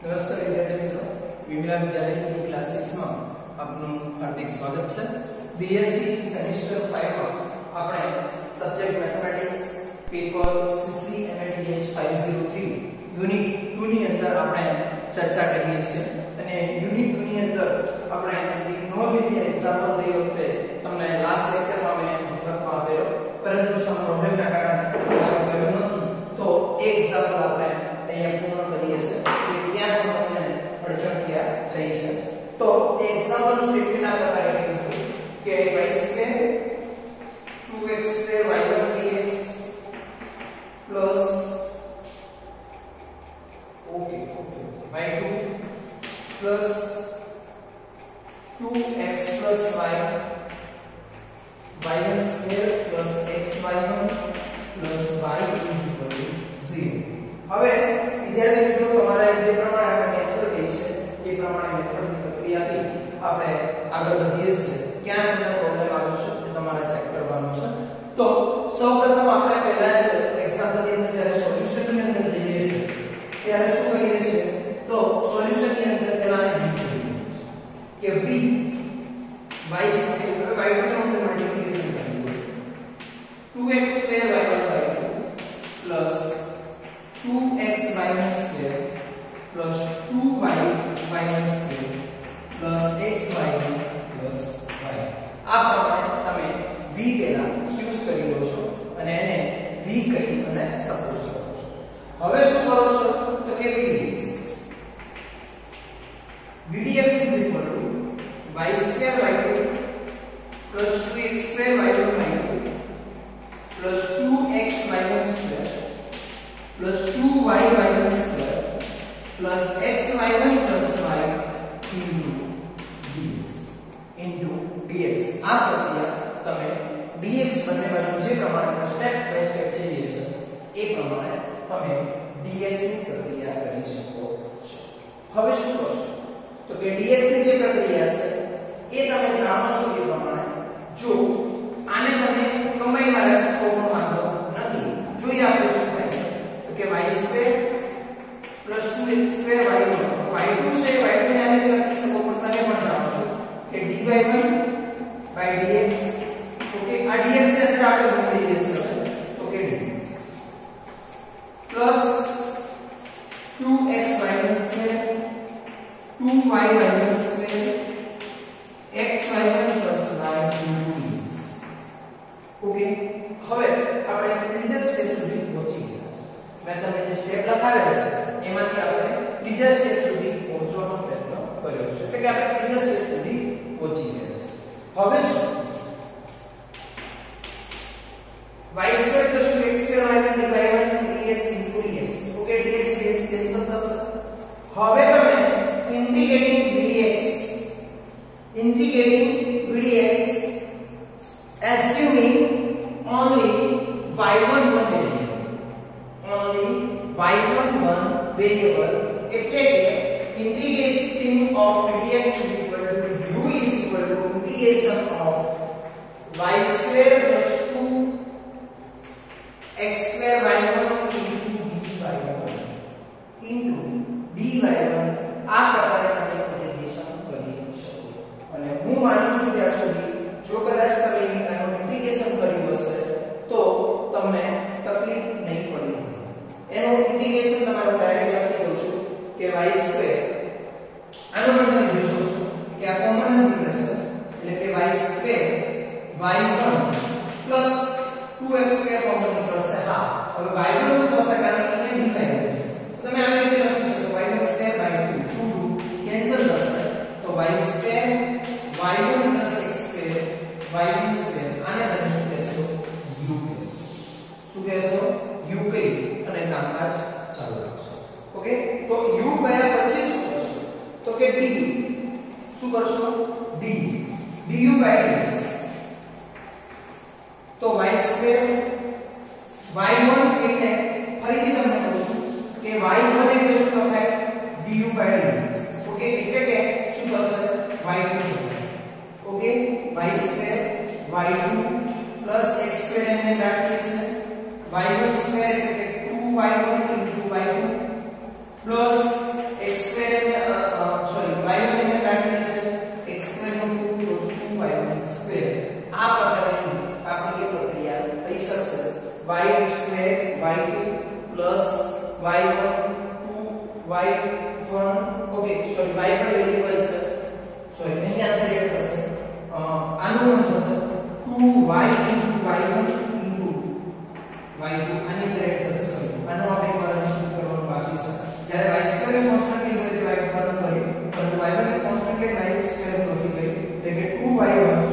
નમસ્કાર વિદ્યાર્થી મિત્રો, વિમલા વિદ્યાલયની ક્લાસ 6 માં આપનું હાર્દિક સ્વાગત છે. બીએસસી સેમેસ્ટર 5 માં આપણે subject mathematics paper CCMATH 503 unit 2 ની અંદર આપણે ચર્ચા કરીએ છીએ અને યુનિટ 2 ની અંદર આપણે એક નોર્મલ એક્ઝામ્પલ લઈ વખતે તમને લાસ્ટ લેક્ચરમાં મેં લખવા આપ્યો, પરંતુ સમ પ્રોબ્લેમના કારણે કર્યો નથી. તો એક એક્ઝામ્પલ આપણે અહીંયા પૂર્ણ કરીએ છીએ કે ક્યાં તમને અડચણ ક્યાં થઈ છે. તો એ એક્ઝામ્પલ સ્ટેટમેન્ટ આ પ્રકારે લખ્યું કે y² 2x² y1 3x plus y2 plus 2x plus y y1² plus xy1 plus y is equal to 0. હવે વિદ્યાર્થી મિત્રો, તમારે જે પ્રમાણે મેથડ કહી છે એ પ્રમાણે મેથડની પ્રક્રિયાથી આપણે આગળ વધીએ છીએ. ક્યાં તમને પ્રોબ્લેમ આવ્યો છે તમારે ચેક કરવાનો છે. તો સૌપ્રથમ આપણે પહેલા જ એક્ઝામ્પલની અંદર જ્યારે સોલ્યુશનની અંદર જઈએ છીએ ત્યારે શું કરીએ છીએ? તો સોલ્યુશનની અંદર પહેલા કે v y સાથે y2 નું મલ્ટીપ્લિકેશન કરીએ 2x² y1 plus 2x y1² plus 2y y1² plus xy1 plus y. આ પ્રમાણે તમે v પહેલા ચૂઝ કરી લો છો અને એને v કહી અને સપોઝ કરો છો. હવે શું કરો છો? તો કે vdx is equal to y² y2 plus 2x² y1 plus 2x y1² plus 2y y1² plus xy1 plus y into dx. આ પ્રક્રિયા તમે dx બંને બાજુ જે પ્રમાણે સ્ટેપ બાય સ્ટેપ જઈએ છે એ પ્રમાણે તમે dx ની પ્રક્રિયા કરી શકો છો. હવે શું કરશો? તો કે dx ની જે પ્રક્રિયા છે એ તમે જાણો છો એ પ્રમાણે જો આને તમે કમ્બાઈનમાં રાખશો તો પણ વાંધો નથી. જોઈએ આપણે શું થાય છે. તો કે y² plus 2x² y1 y2 છે y2 ને આને લખી શકો પણ તમે પણ જાણો છો કે dy1 by dx. ઓકે, આ dx ની અંદર આપણે મૂકી દઈએ છીએ તો કે dx plus 2x y1² 2y y1² xy1 plus y dx. Okay, હવે આપણે ત્રીજા સ્ટેપ સુધી પહોંચી ગયા છે. મેં તમને જે સ્ટેપ લખાવ્યા છે એમાંથી આપણે ત્રીજા સ્ટેપ સુધી પહોંચવાનો પ્રયત્ન કર્યો છે, એટલે કે આપણે ત્રીજા સ્ટેપ સુધી પહોંચી ગયા છે. હવે શું? y² plus 2x² y1 dy1 dx into dx. Okay, dx dx cancel થશે. હવે તમે integrating vdx assuming only y11 variable, એટલે કે integrating of vdx is equal to u is equal to integration of y² plus 2x² y1 into dy1 આ પ્રકારે તમે integration કરી શકો. અને હું માનું છું ત્યાં સુધી જો કદાચ તમે આનું ઇન્ટિગ્રેશન કર્યું હશે તો તમને તકલીફ નહીં પડી. એનું ઇન્ટિગ્રેશન તમારું ડાયરેક્ટ લખી દઉં છું કે y² આનો મતલબ જોશો કે આ કોમન નીકળે છે એટલે કે y² y1 plus 2x² common નીકળશે. હા, હવે y1 થશે કારણ કે અહીં dy છે. તમે આને રીતે લખી શકો y1² by 2 કેન્સલ થશે તો y² y1 plus x² y2² આને તમે શું કહેશો? u કહેશો. શું કહેશો? u કહી અને કામકાજ ચાલુ રાખશો. ઓકે, તો u ગયા પછી શું કરશો? તો કે d. શું કરશો? d du by dx. તો y² y1 એટલે ફરીથી તમને કહું છું કે y1 એટલે શું લખાય? du by dx. ઓકે, એટલે કે શું થશે? y2 થશે. Okay, y² y2 plus x² એને રાખીએ છીએ y1² એટલે 2y1 into y2 plus x² okay sorry y પર વેરીએબલ છે સોરી અહીંયા ક્લિયર થશે આનું શું થશે 2y y1 y2 આની ક્લિયર થશે સોરી આનો આપણે એકવાર શું કરવાનું બાકી છે જ્યારે y2 ને કોન્સ્ટન્ટ ની વેલ્યુ y ઉત્પન્ન કરી પરંતુ y1 ને કોન્સ્ટન્ટ ની વેલ્યુ સ્ક્વેર નથી કરી એટલે કે 2y1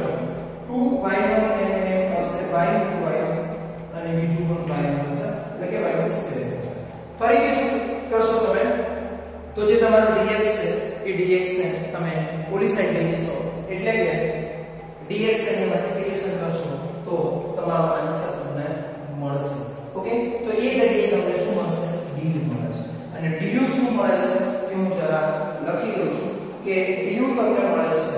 એને આવશે y2y1 અને બીજું પણ y1 છે એટલે કે y1 સ્ક્વેર છે ફરીથી શું કરશો તમે તો જે તમારો dx છે એ dx ને તમે ઓલી સાઈડ લઈ જશો એટલે કે dx ને મલ્ટીપ્લિકેશન કરશો તો તમારો આન્સર તમને મળશે ઓકે તો એ જગ્યાએ તમને શું મળશે du મળશે અને du શું મળે છે એ હું જરા લખી દઉં છું કે du તમને મળે છે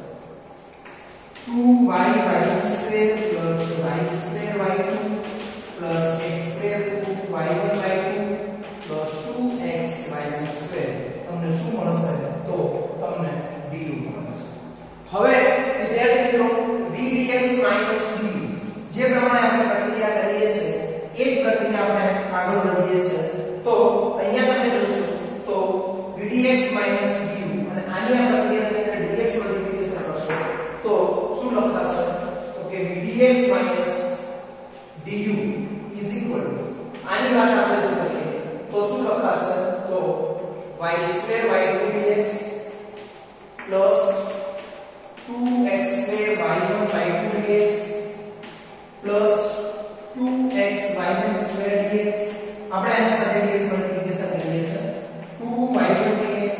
2y y2 y2y2 x2 y1 y2 2x y2 તમને શું મળશે તો તમને du મળશે હવે વિદ્યાર્થી મિત્રો vdx du જે પ્રમાણે આપણે પ્રક્રિયા કરીએ છીએ એ જ પ્રક્રિયા આપણે આગળ વધીએ છીએ તો અહીંયા તમે જોશો તો vdx du અને આની આ પ્રક્રિયાની અંદર dx મલ્ટીપ્લિકેશન કરશો તો શું લખાશે તો કે vdx du આની વાત આપણે જો કરીએ તો શું લખાશે તો y2 y2 dx 2x2 y1 y2 dx 2x y1 square dx આપણે આની સાથે dx મલ્ટીપ્લિકેશન કરીએ છીએ 2y2 dx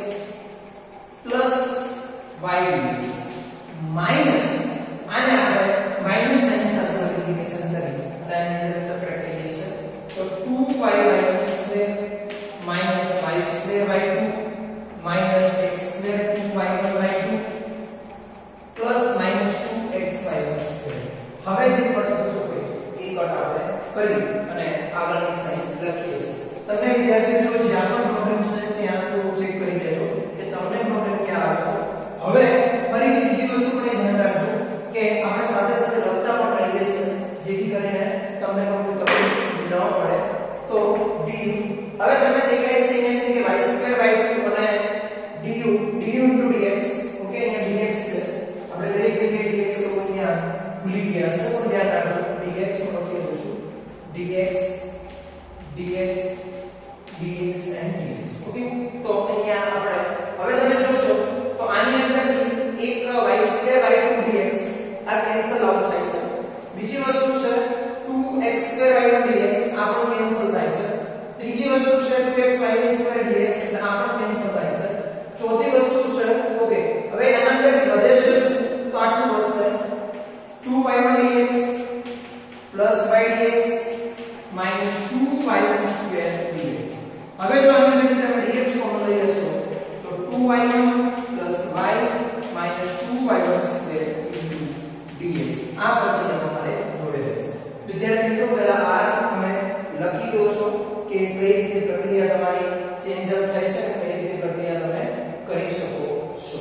y dx minus આને આપણે માઈનસ સાઇન સાથે મલ્ટીપ્લિકેશન કરી અને આની અંદર સબટ્રેક્ટ કરીએ છીએ તો 2y y2 square minus y square y2 minus x square 2y1 y2 plus minus 2x y1 square હવે જે કટ થતો હોય એ કટ આપણે કરી અને આગળની સાઈડ લખીએ છીએ તમને વિદ્યાર્થી મિત્રો જ્યાં પણ પ્રોબ્લેમ છે ત્યાં તો ચેક કરી લેજો કે તમને પ્રોબ્લેમ ક્યાં આવ્યો હવે ફરીથી બીજી વસ્તુ પણ ધ્યાન રાખજો કે આપણે સાથે સાથે લખતા પણ રહીએ છીએ જેથી કરીને તમને કોઈ તકલીફ ન પડે તો du હવે તમને દેખાય છે અહીંયા કે y2 y2 અને du dx ઓકે અહીંયા dx છે આપણે દરેક જગ્યાએ dx તો અહીંયા ભૂલી ગયા છે પણ ધ્યાન રાખજો dx હું લખી દઉં છું dx and dx ઓકે તો અહીંયા આપણે હવે તમે જોશો તો આની અંદરથી એક y2 y2 dx આ કેન્સલ આઉટ થાય છે બીજી વસ્તુ છે 2x2 y1 dx આ પણ કેન્સલ થાય છે ત્રીજી વસ્તુ છે 2x y1 square dx એટલે આ પણ કેન્સલ થાય છે ચોથી વસ્તુ છે ઓકે હવે આના અંદર વધે છે તો આટલું વધશે 2y1 dx y dx 2y1 square dx હવે જો આની અંદર તમે dx કોમન લઈ લેશો તો 2y1 y 2y1 square dx આ પછી તમારે જોડે રહેશે વિદ્યાર્થી મિત્રો પહેલા આ તમે લખી દો છો કે કઈ રીતે પ્રક્રિયા તમારી ચેન્જ અપ થઈ છે કઈ રીતે પ્રક્રિયા તમે કરી શકો છો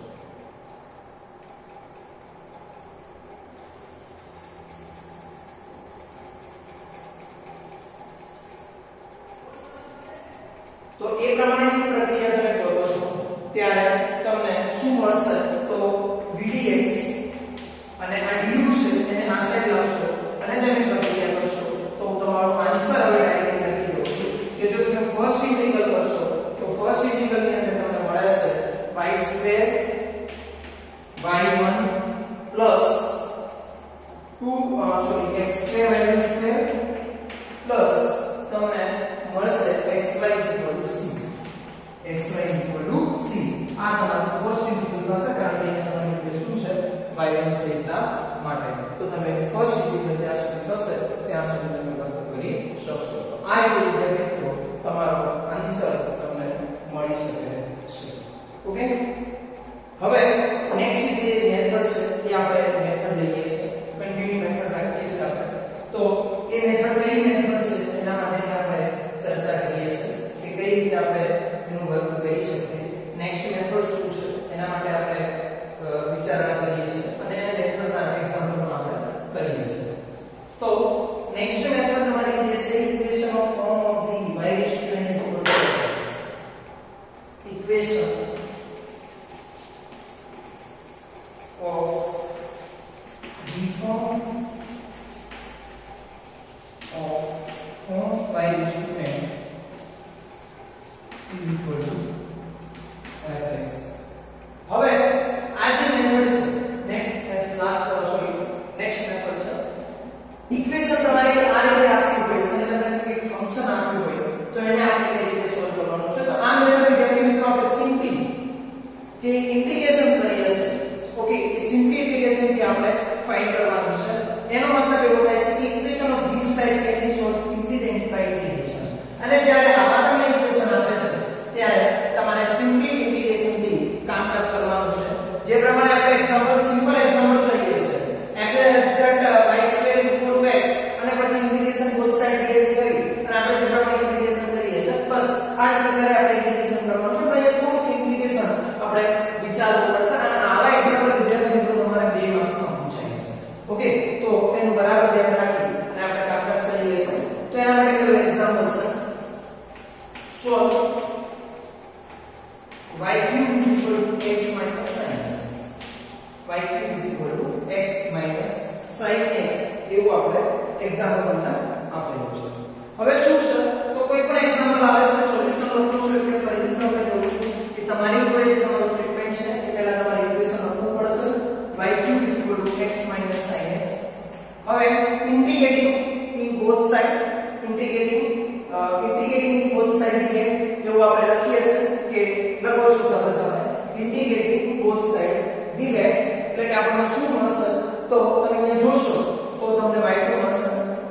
તો એ પ્રમાણેની પ્રક્રિયા તમે કરો છો ત્યારે તમને શું મળશે તો vdx અને આ du છે એને આ સાઈડ લાવશો અને તમે પ્રક્રિયા કરશો તો તમારો આન્સર હવે ડાયરેક્ટ લખી દો કે જો તમે ફર્સ્ટ ઇન્ટિગ્રલ કરશો તો ફર્સ્ટ ઇન્ટિગ્રલ ની અંદર તમને મળે છે y2 y1 plus 2 x2 y1 square plus તમને મળશે xy c આ તમારું ફર્સ્ટ ઇન્ટિગ્રલ થશે કારણ કે અહીંયા તમારી શું છે y1 છે એટલા માટે તો તમે ફર્સ્ટ ઇન્ટિગ્રલ જ્યાં સુધી થશે ત્યાં સુધી તમે ગણતરી કરી શકશો તો આ રીતે તમારો આન્સર તમને મળી શકે છે ઓકે હવે નેક્સ્ટ જે મેથડ છે એ આપણે મેથડ લઈએ છીએ કન્ટિન્યુ મેથડ રાખીએ છીએ આપણે તો એ મેથડ કઈ મેથડ છે એના માટે આપણે ચર્ચા કરીએ છીએ કે કઈ રીતે આપણે એનું વર્ક કરી શકીએ નેક્સ્ટ મેથડ શું છે એના માટે આપણે વિચારણા કરીએ છીએ અને મેથડના એક્ઝામ્પલ પણ આપણે કરીએ છીએ તો નેક્સ્ટ મેથડ ઇક્વેશન તમારે આ રીતે આપી હોય અને તમને કોઈ ફંક્શન આપ્યું હોય તો એને આપણે કઈ રીતે સોલ્વ કરવાનું છે. તો આ મેથડ વિદ્યાર્થી મિત્રો આપણે સિમ્પલી જે ઇન્ટિગ્રેશન કરીએ છે ઓકે એ સિમ્પલી ઇન્ટિગ્રેશન થી આપણે ફાઇન્ડ કરવાનું છે. એનો મતલબ એવો થાય છે કે equation of this type can be solve simply by integration. અને જ્યારે આવા તમને ઇક્વેશન આપે છે ત્યારે તમારે સિમ્પલી ઇન્ટિગ્રેશન થી કામકાજ કરવાનું છે. જે પ્રમાણે આપણે એક્ઝામ્પલ સિમ્પલ એક્ઝામ્પલ લઈએ છે એક્ઝેક્ટ y² x અને પછી ઇન્ટિગ્રેશન બોથ સાઇડ dx કરી અને આપણે જે પ્રમાણે ઇન્ટિગ્રેશન કરીએ છે બસ આ જ પ્રકારે આપણે ઇન્ટિગ્રેશન કરવાનું છે. તો થોડું ઇન્ટિગ્રેશન આપણે વિચારવું પડશે અને આવા એક્ઝામ્પલ વિદ્યાર્થી મિત્રો તમારે 2 માર્ક્સમાં પૂછાય છે. ઓકે તો એનું બરાબર ધ્યાન રાખી અને આપણે કામકાજ કરીએ છીએ. તો એના માટે કયો એક્ઝામ્પલ છે solve y³ x - sin x y³ x - sin x એવું આપણે એક્ઝામ્પલ તમને આપેલું છે. હવે શું છે તો કોઈ પણ એક્ઝામ્પલ આવે છે સોલ્યુશન લખવું છે એટલે ફરીથી આપણે જોઈશું કે તમારી ઉપર જે તમારું સ્ટેટમેન્ટ છે એ પહેલા તમારે ઇક્વેશન લખવું પડશે y³ x - sin x. હવે integrating in both side integrating in both side કે એવું આપણે લખીએ છે કે લખો શું થશે તમે ઇન્ટિગ્રેટિંગ બોથ સાઇડ ડિવાઇડ એટલે કે આપણને શું મળશે તો તમે અહીંયા જોશો તો તમને y2 મળશે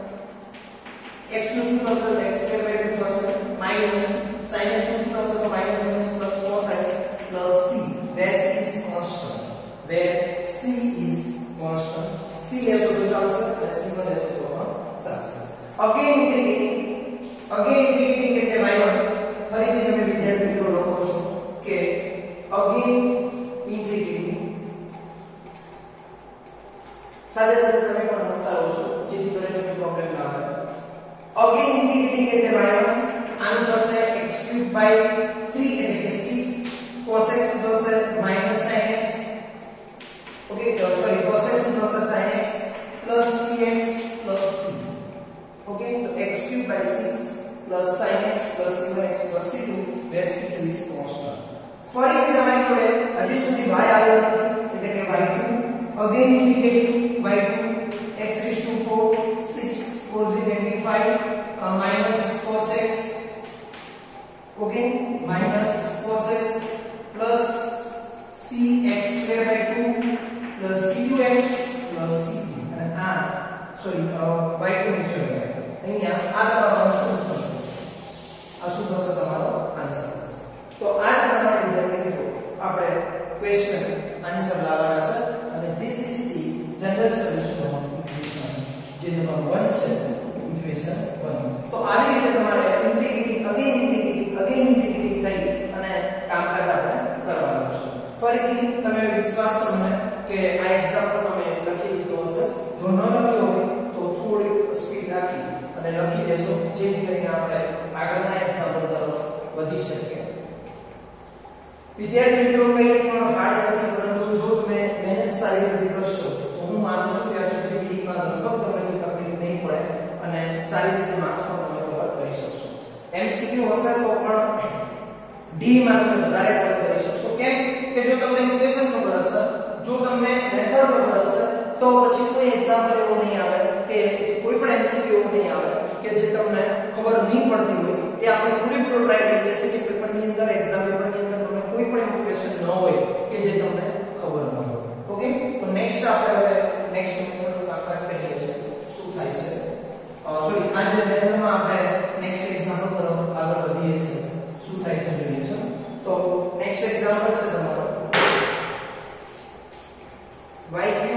x નું શું થશે x²/2 થશે માઈનસ sin x નું શું થશે તો માઈનસ પ્લસ cos x પ્લસ c where c is constant c is તો ચાલશે c1 is તો ચાલશે. again integrating એટલે y1 ફરીથી તમે વિદ્યાર્થી મિત્રો લખો છો કે again integrating સાથે સાથે તમે પણ લખતા રહો છો જેથી કરીને કોઈ પ્રોબ્લેમ ના આવે. again integrating એટલે y1 આનું થશે x³ 3 એટલે કે 6 cos x થશે sin x okay sorry cos x થશે sin x plus cx plus c okay તો x³ 6 sin x c1x c2 where c2 is constant. ફરીથી તમારી જોડે હજી સુધી y આવ્યો નથી એટલે કે y2 again integrating y2 x⁴ 6 4 25 minus cos x okay minus cos x plus cx²/2 plus c2x plus c3 અને આ સોરી y2 ની જગ્યાએ અહીંયા આ તમારો આન્સર થશે. આ શું થશે તમારો આન્સર થશે. તો આ પ્રમાણે વિદ્યાર્થી મિત્રો આપણે ક્વેશ્ચન આન્સર લાવવાના છે અને this is the general solution of equation જે નંબર 1 છે ઇક્વેશન 1. તો આવી રીતે તમારે ઇન્ટિગ્રેટિંગ again integrating કરી અને કામકાજ આપણે કરવાનું છે. ફરીથી તમે વિશ્વાસ કરો મને કે આ એક્ઝામ્પલ તમે લખી લીધો હશે. જો ન લખ્યો હોય તો થોડી સ્પીડ રાખી અને લખી દેશો જેથી કરીને આપણે આગળના એક્ઝામ્પલ તરફ વધી શકીએ. વિદ્યાર્થી મિત્રો કંઈ પણ હાર્ડ નથી પરંતુ જો તમે મહેનત સારી રીતે કરશો તો હું માનું છું કે આ સુધી બીમાં લગભગ તમને કોઈ તકલીફ નહીં પડે અને સારી રીતે માર્ક્સ પણ તમે કવર કરી શકશો. MCQ હશે તો પણ D માં તમે વધારે કવર કરી શકશો. કેમ કે જો તમને ઇક્વેશન ખબર હશે જો તમને મેથડ ખબર હશે તો પછી કોઈ એક્ઝામ્પલ એવો નહીં આવે કે કોઈ પણ MCQ એવો નહીં આવે કે જે તમને ખબર નહીં પડતી હોય. એ આપણે પૂરેપૂરો ટ્રાય કરીએ છીએ કે પેપરની અંદર એક્ઝામ પેપરની અંદર તમને કોઈ પણ એવો ક્વેશ્ચન ન હોય કે જે તમને ખબર ન હોય. ઓકે તો નેક્સ્ટ આપણે હવે નેક્સ્ટ મેથડનું કામકાજ કરીએ છીએ શું થાય છે સોરી આ જે મેથડમાં આપણે નેક્સ્ટ એક્ઝામ્પલ તરફ આગળ વધીએ છીએ શું થાય છે જોઈએ છે. તો નેક્સ્ટ એક્ઝામ્પલ છે તમારો y³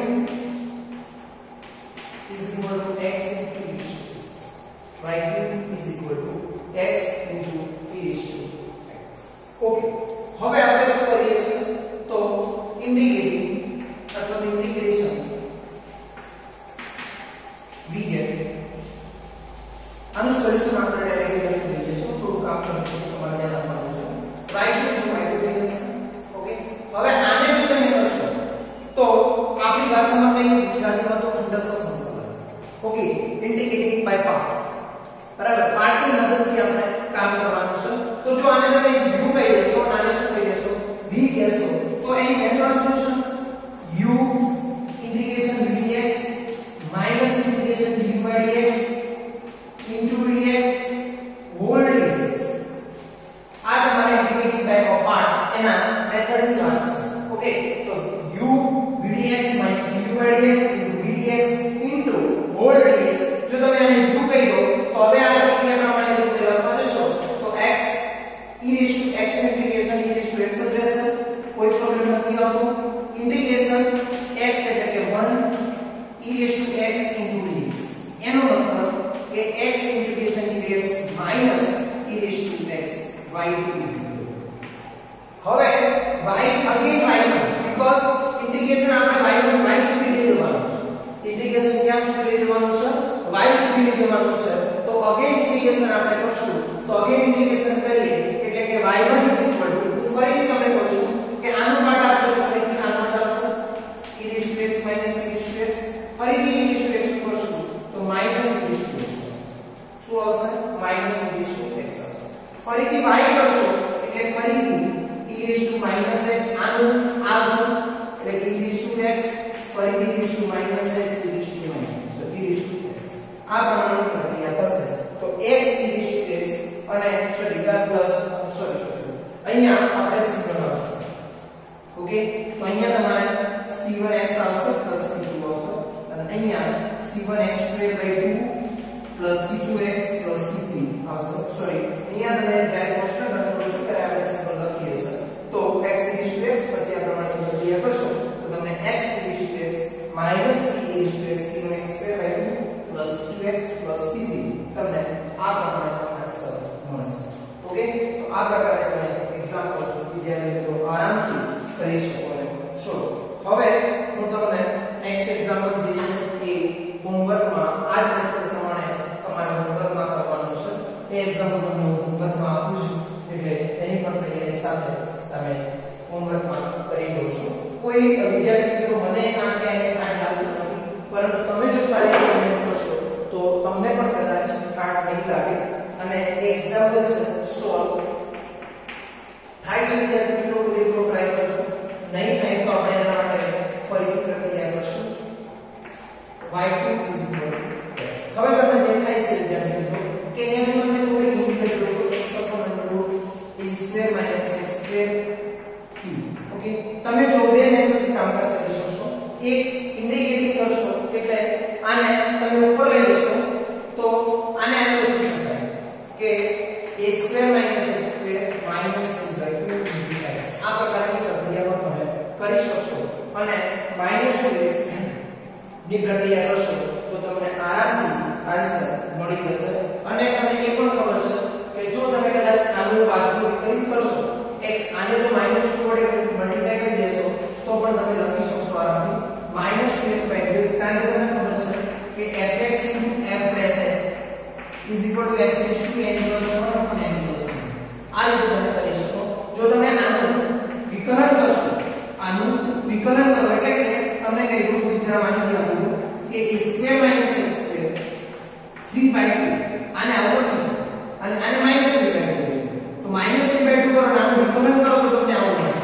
is equal to x into e raised to x. y³ is equal to x into e raised to x. Okay હવે આપણે શું કરીએ છીએ તો ઇન્ટિગ્રેટિંગ અથવા ઇન્ટિગ્રેશન we get આનું સોલ્યુશન આપણે ડાયરેક્ટલી લખી દઈએ છીએ. થોડું કામ કરવું તમારે ધ્યાન આપવાનું છે. y² ઓકે હવે આને જો તમે કરશો તો આપણી ભાષામાં કઈ ગુજરાતીમાં તો ખંડસ્થ સંકલન ઓકે ઇન્ટિગ્રેટિંગ બાય પાર્ટ બરાબર પાર્ટની મદદથી આપણે કામ કરવાનું છે. તો જો આને તમે u કહી દેશો આને શું કહી દેશો v કહેશો તો એની મેથડ શું છે u integration dx minus integration dy તો હવે આ પ્રક્રિયા પ્રમાણે જો તમે લખવા જશો તો x e⁻x નું ઇન્ટિગ્રેશન e⁻x જ રહેશે, કોઈ પ્રોબ્લેમ નથી આવતો. ઇન્ટિગ્રેશન x એટલે કે 1 e⁻x dx, એનો મતલબ કે x integration dx minus e⁻x y is 0. હવે y again y1 because integration આપણે y સુધી લઈ જવાનું છે. ઇન્ટિગ્રેશન ક્યાં સુધી લઈ જવાનું છે? y સુધી લઈ જવાનું છે. તો અગેન ઇન્ટિગ્રેશન આપણે કરશું. તો અગેન ઇન્ટિગ્રેશન કરીએ એટલે કે y1 ફરીથી તમને કહું છું કે આનું પાર્ટ આવશે, ફરીથી આનું પાર્ટ આવશે e⁻x e⁻x, ફરીથી e⁻x કરશું તો માઈનસ e⁻x શું આવશે? માઈનસ e⁻x આવશે. ફરીથી y કરશો એટલે ફરીથી e⁻x આનું આવશે એટલે કે e⁻x ફરીથી e⁻x આ પ્રમાણની પ્રક્રિયા થશે. તો x e⁻x અને અહીંયા આપણે c1 આવશે. ઓકે, તો અહીંયા તમારે c1x આવશે c2 આવશે અને અહીંયા c1x²/2 c2x c3 આવશે. સોરી, અહીંયા તમે જ્યારે કોન્સ્ટન્ટ રન કરો છો ત્યારે આપણે સિમ્પલ લખીએ છીએ. તો x e⁻x પછી આ પ્રમાણની પ્રક્રિયા કરશો તો તમને x e⁻x minus e⁻x c1x²/2 2x c3 તમને આ પ્રમાણનો આન્સર મળશે. ઓકે, તો આ પ્રકારે તમે એક્ઝામ્પલ વિદ્યાર્થીઓ આરામથી કરી શકો છો. હવે હું તમને નેક્સ્ટ એક્ઝામ્પલ જે છે એ હોમવર્કમાં આ જ મેથડ પ્રમાણે તમારે હોમવર્કમાં કરવાનું છે. એ એક્ઝામ્પલ તમને હોમવર્કમાં આપું છું એટલે એની પણ તૈયારી સાથે તમે હોમવર્કમાં કરી લો છો. કોઈ વિદ્યાર્થી મિત્રો મને આ ક્યાંય લાગતું નથી, પરંતુ તમે જો સારી રીતે મહેનત કરશો તો તમને પણ કદાચ ખાટ નહીં લાગે અને એ એક્ઝામ્પલ છે સોલ્વ થાય તો વિદ્યાર્થી મિત્રો પૂરેપૂરો ટ્રાય કરજો. નહીં થાય તો આપણે એના માટે ફરીથી પ્રક્રિયા કરશું. y2 x. હવે તમને દેખાય છે વિદ્યાર્થી મિત્રો કે અહીંયા મને કોઈ integral x e² - x² okay, તમે જો બે મેથડથી કામકાજ કરી શકશો. એક ઇન્ટિગ્રેટિંગ કરશો એટલે આને તમે ઉપર લઈ જશો તો આને આને લખી શકાય કે a² - x² - 3/2 x. આ પ્રકારની પ્રક્રિયા તમે કરી શકશો અને -2x ની પ્રક્રિયા કરશો તો તમને આરામથી આન્સર મળી જશે. અને તમને એ પણ ખબર છે કે જો તમે કદાચ આનું બાજુ વિકલિત કરશો x આને જો -2 વડે મલ્ટીપ્લાય કરી દેશો તો પણ તમે લખી શકશો આરામથી -2x/2 કારણ કે તમને ખબર છે કે fx * f'(x) = x⁻n+1/n+1 આ રીતે તમે કરી શકો. જો તમે આનું વિકલન કરશો, આનું વિકલન કરો એટલે કે તમને કઈ રૂપ વિચાર માની આપું કે a² - x² 3/2 આને આવું લખી શકો અને આને -3/2 તો -3/2 કરો અને આનું વિકલન કરો તો તમને આવું મળશે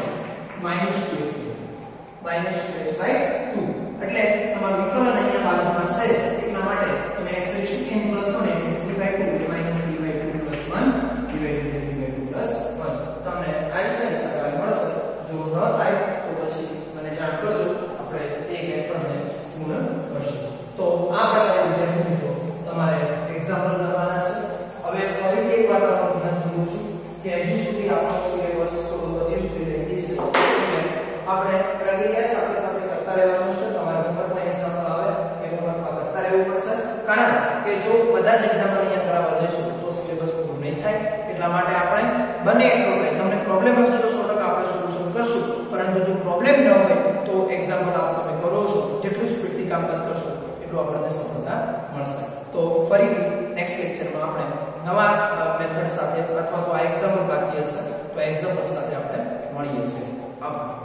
-2x/2 એટલે તમારું વિકલન અહીંયા બાજુમાં છે એટલા માટે તમે x⁻n+1 એટલે 3/2 એટલે -3/2 + 1 તમને આન્સર મળશે. જો ન થાય તો પછી મને જાણ કરજો, આપણે એક મેથડને પૂર્ણ કરશું. તો આ પ્રકારે વિદ્યાર્થી મિત્રો તમારે એક્ઝામ્પલ કરવાના છે. હવે ફરીથી એકવાર તમારું ધ્યાન દોરું છું કે હજુ સુધી આપણો સિલેબસ થોડો બધી સુધી રહેતી છે એટલે આપણે પ્રક્રિયા સાથે સાથે કરતા રહેવાનું છે. તમારે હોમવર્કમાં એક્ઝામ્પલ આવે એ હોમવર્કમાં કરતા રહેવું પડશે, કારણ કે જો બધા જ એક્ઝામ્પલ અહીંયા કરાવવા જઈશું તો સિલેબસ પૂરું નહીં થાય. એટલા માટે આપણે બને એટલું તમને પ્રોબ્લેમ હશે તો 100% આપણે સોલ્યુશન કરશું, પરંતુ જો પ્રોબ્લેમ ન હોય તો એક્ઝામ્પલ આપ તમે કરો છો જેટલું સ્પીડથી કામકાજ કરશો એટલું આપણને સફળતા મળશે. તો ફરીથી નેક્સ્ટ લેક્ચરમાં આપણે નવા મેથડ સાથે અથવા તો આ એક્ઝામ્પલ બાકી હશે તો એક્ઝામ્પલ સાથે આપણે મળીએ છીએ. આભાર.